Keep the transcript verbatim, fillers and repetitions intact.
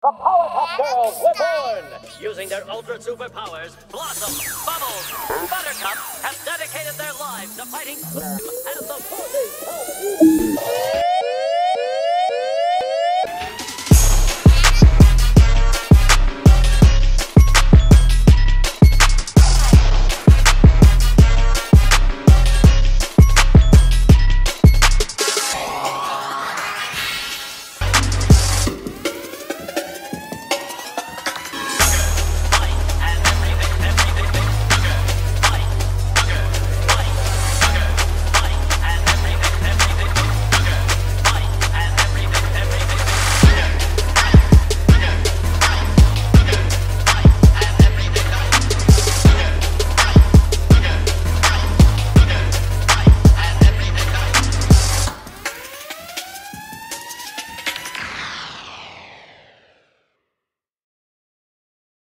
The Powerpuff Girls were born! Using their ultra superpowers, Blossom, Bubbles, Buttercup have dedicated their lives to fighting and the forces of evil.